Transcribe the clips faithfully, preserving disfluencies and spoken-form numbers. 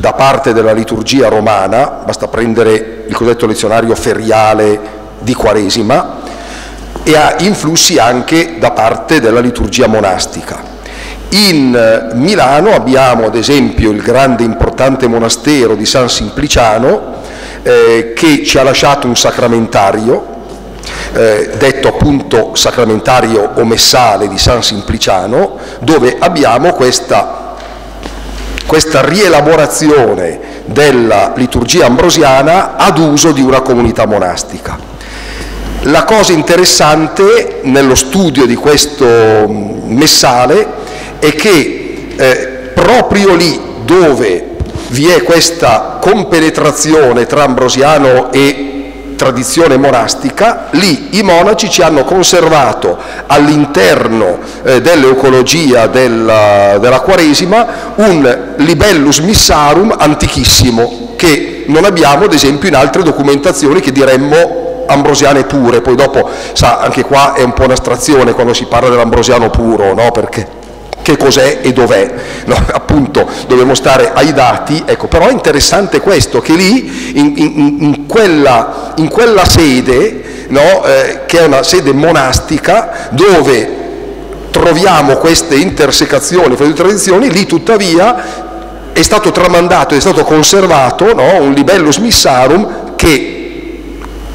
da parte della liturgia romana, basta prendere il cosiddetto lezionario feriale di Quaresima, e ha influssi anche da parte della liturgia monastica. In Milano abbiamo ad esempio il grande importante monastero di San Simpliciano, eh, che ci ha lasciato un sacramentario, eh, detto appunto sacramentario o messale di San Simpliciano, dove abbiamo questa, questa rielaborazione della liturgia ambrosiana ad uso di una comunità monastica. La cosa interessante nello studio di questo messale è che eh, proprio lì dove vi è questa compenetrazione tra ambrosiano e tradizione monastica, lì i monaci ci hanno conservato all'interno eh, dell'eucologia della, della Quaresima un libellus missarum antichissimo, che non abbiamo ad esempio in altre documentazioni che diremmo ambrosiane pure. Poi dopo, sa, anche qua è un po' un'astrazione quando si parla dell'ambrosiano puro, no? Perché che cos'è e dov'è, no? Appunto dobbiamo stare ai dati, ecco. Però è interessante questo, che lì in, in, in, quella, in quella sede, no? eh, che è una sede monastica, dove troviamo queste intersecazioni fra le due tradizioni, lì tuttavia è stato tramandato, è stato conservato, no? Un libellus missarum che,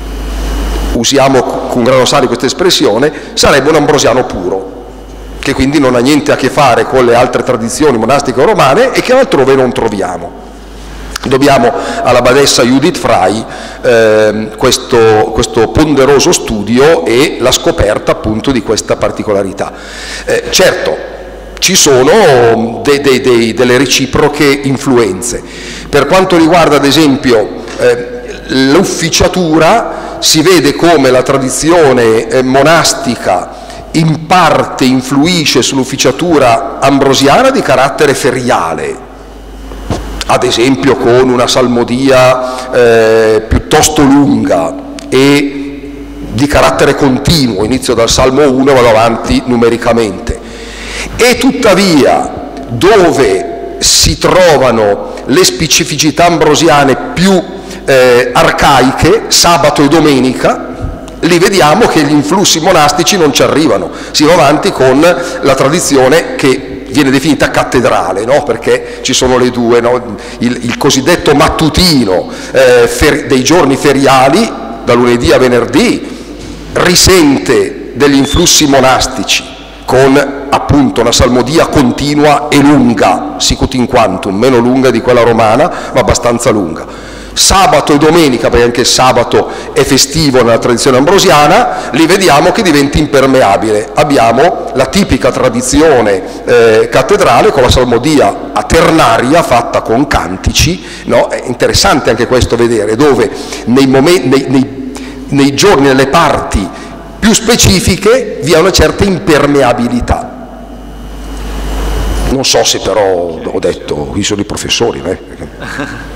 usiamo con grano sali questa espressione, sarebbe un ambrosiano puro, che quindi non ha niente a che fare con le altre tradizioni monastiche romane e che altrove non troviamo. Dobbiamo alla badessa Judith Frey eh, questo, questo ponderoso studio e la scoperta appunto di questa particolarità. Eh, certo, ci sono de, de, de, delle reciproche influenze. Per quanto riguarda ad esempio eh, l'ufficiatura, si vede come la tradizione eh, monastica in parte influisce sull'ufficiatura ambrosiana di carattere feriale, ad esempio con una salmodia eh, piuttosto lunga e di carattere continuo, inizio dal Salmo uno e vado avanti numericamente. E tuttavia, dove si trovano le specificità ambrosiane più eh, arcaiche, sabato e domenica, lì vediamo che gli influssi monastici non ci arrivano, si va avanti con la tradizione che viene definita cattedrale, no? Perché ci sono le due, no? il, il cosiddetto mattutino eh, fer, dei giorni feriali, da lunedì a venerdì, risente degli influssi monastici, con appunto una salmodia continua e lunga, sicut in quantum, meno lunga di quella romana, ma abbastanza lunga. Sabato e domenica, perché anche il sabato è festivo nella tradizione ambrosiana, li vediamo che diventa impermeabile. Abbiamo la tipica tradizione eh, cattedrale con la salmodia a ternaria fatta con cantici, no? È interessante anche questo vedere, dove nei, momenti, nei, nei, nei giorni, nelle parti più specifiche vi è una certa impermeabilità. Non so se però ho detto, qui sono i professori, eh?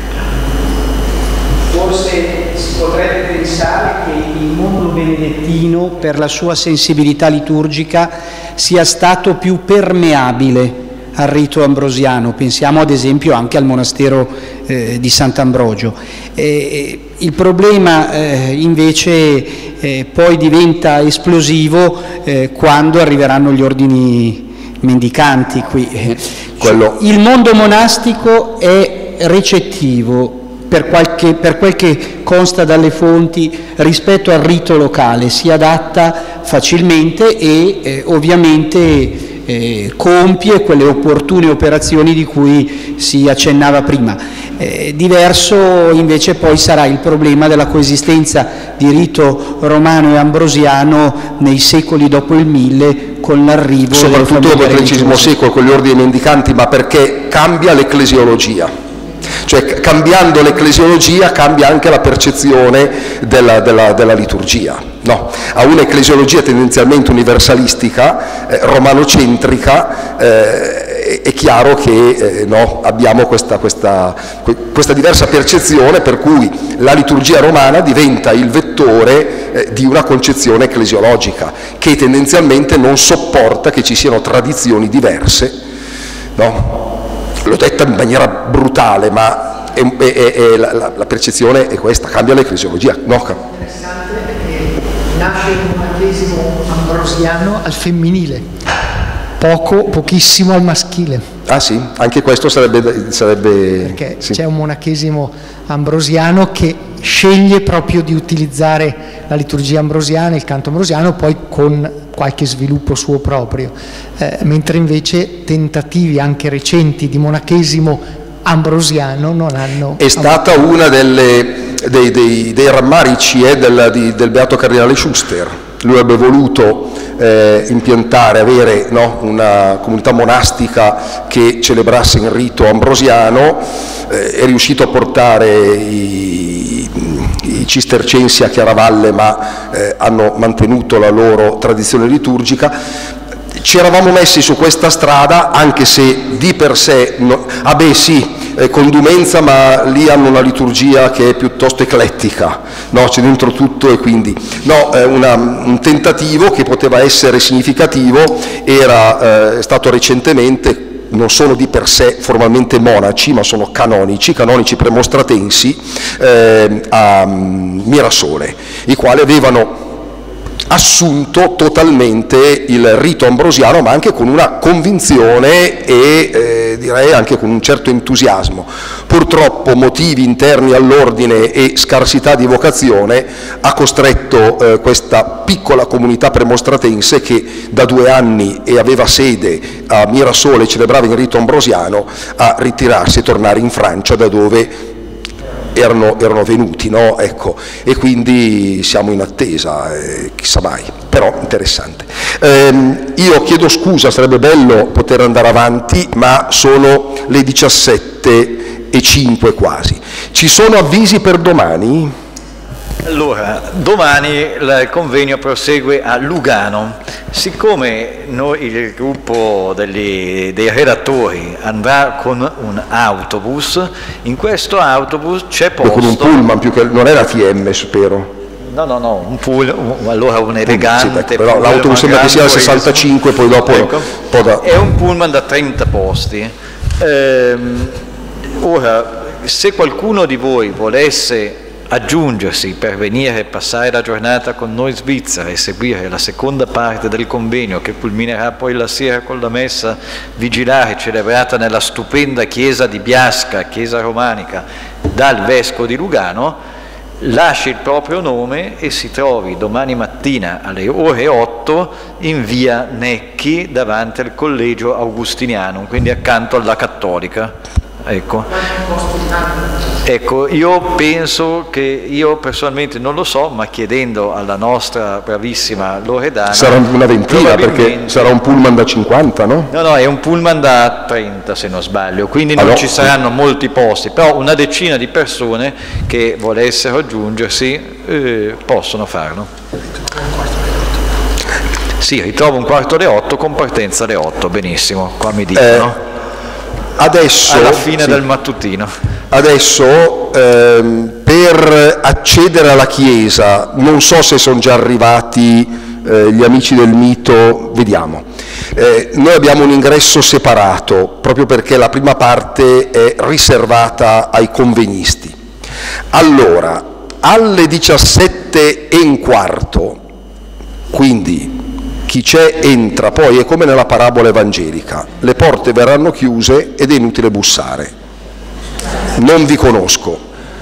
Forse si potrebbe pensare che il mondo benedettino, per la sua sensibilità liturgica, sia stato più permeabile al rito ambrosiano. Pensiamo ad esempio anche al monastero eh, di Sant'Ambrogio. Eh, il problema eh, invece eh, poi diventa esplosivo eh, quando arriveranno gli ordini mendicanti qui. Quello... Il mondo monastico è recettivo, Per, qualche, per quel che consta dalle fonti, rispetto al rito locale, si adatta facilmente e eh, ovviamente eh, compie quelle opportune operazioni di cui si accennava prima. Eh, diverso invece poi sarà il problema della coesistenza di rito romano e ambrosiano nei secoli dopo il mille, con l'arrivo soprattutto dopo il tredicesimo secolo con gli ordini mendicanti, ma perché cambia l'ecclesiologia. Cioè, cambiando l'ecclesiologia cambia anche la percezione della, della, della liturgia, no? A un'ecclesiologia tendenzialmente universalistica, eh, romanocentrica, eh, è chiaro che eh, no, abbiamo questa, questa, questa diversa percezione, per cui la liturgia romana diventa il vettore eh, di una concezione ecclesiologica che tendenzialmente non sopporta che ci siano tradizioni diverse, no? l'ho detta in maniera brutale, ma è, è, è, è la, la, la percezione è questa, cambia l'ecclesiologia. No? Interessante perché nasce il monachesimo ambrosiano al femminile, poco, pochissimo al maschile. Ah sì, anche questo sarebbe... sarebbe perché sì. C'è un monachesimo ambrosiano che sceglie proprio di utilizzare la liturgia ambrosiana, il canto ambrosiano, poi con qualche sviluppo suo proprio, eh, mentre invece tentativi anche recenti di monachesimo ambrosiano non hanno... È stata una delle, dei, dei, dei rammarici eh, del, di, del beato cardinale Schuster. Lui avrebbe voluto eh, impiantare, avere no, una comunità monastica che celebrasse il rito ambrosiano, eh, è riuscito a portare i, i cistercensi a Chiaravalle, ma eh, hanno mantenuto la loro tradizione liturgica. Ci eravamo messi su questa strada, anche se di per sé, no, ah beh sì, eh, Condumenza, ma lì hanno una liturgia che è piuttosto eclettica, no? C'è dentro tutto, e quindi no, eh, una, un tentativo che poteva essere significativo era eh, stato recentemente, non sono di per sé formalmente monaci, ma sono canonici, canonici premostratensi eh, a Mirasole, i quali avevano assunto totalmente il rito ambrosiano, ma anche con una convinzione e eh, direi anche con un certo entusiasmo. Purtroppo motivi interni all'ordine e scarsità di vocazione ha costretto eh, questa piccola comunità premostratense, che da due anni e aveva sede a Mirasole e celebrava il rito ambrosiano, a ritirarsi e tornare in Francia, da dove Erano, erano venuti, no? Ecco, e quindi siamo in attesa, eh, chissà mai, però interessante. Ehm, io chiedo scusa, sarebbe bello poter andare avanti, ma sono le diciassette e cinque quasi. Ci sono avvisi per domani? Allora, domani il convegno prosegue a Lugano. Siccome noi, il gruppo degli, dei redattori andrà con un autobus, in questo autobus c'è posto... Con un pullman, più che non era T M, spero. No, no, no, un pull, un, allora un elegante... Sì, però l'autobus sembra che sia al sessantacinque, poi dopo... Ecco, po da... È un pullman da trenta posti. Ehm, ora, se qualcuno di voi volesse aggiungersi per venire e passare la giornata con noi svizzeri e seguire la seconda parte del convegno, che culminerà poi la sera con la messa vigilare celebrata nella stupenda chiesa di Biasca, chiesa romanica, dal vescovo di Lugano, lasci il proprio nome e si trovi domani mattina alle ore otto in via Necchi davanti al collegio augustiniano, quindi accanto alla Cattolica. Ecco. Ecco, io penso che, io personalmente non lo so, ma chiedendo alla nostra bravissima Loredana... Sarà una ventina, perché sarà un pullman da cinquanta, no? No, no, è un pullman da trenta se non sbaglio, quindi non allora, ci saranno sì. molti posti, però una decina di persone che volessero aggiungersi eh, possono farlo. Sì, ritrovo un quarto alle otto, con partenza alle otto, benissimo, qua mi dicono. Eh. Adesso, alla fine sì, del mattutino. Adesso ehm, per accedere alla chiesa, non so se sono già arrivati eh, gli amici del mito, vediamo. Eh, noi abbiamo un ingresso separato, proprio perché la prima parte è riservata ai convegnisti. Allora, alle diciassette e un quarto, quindi chi c'è entra, poi è come nella parabola evangelica, le porte verranno chiuse ed è inutile bussare. Non vi conosco.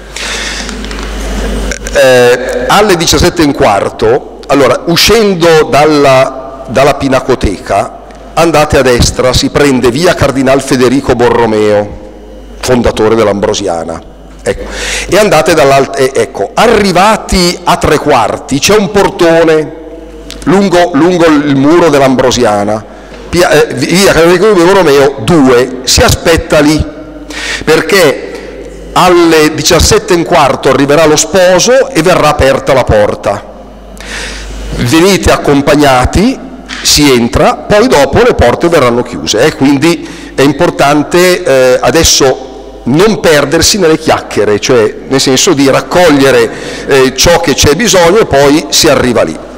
Eh, alle diciassette e un quarto, allora, uscendo dalla, dalla Pinacoteca, andate a destra, si prende via Cardinal Federico Borromeo, fondatore dell'Ambrosiana. Ecco. E andate dall'altra, eh, ecco, arrivati a tre quarti c'è un portone Lungo, lungo il muro dell'Ambrosiana, via eh, Federico Borromeo due, si aspetta lì, perché alle diciassette e un quarto arriverà lo sposo e verrà aperta la porta. Venite accompagnati, si entra, poi dopo le porte verranno chiuse, eh, quindi è importante eh, adesso non perdersi nelle chiacchiere, cioè nel senso di raccogliere eh, ciò che c'è bisogno e poi si arriva lì.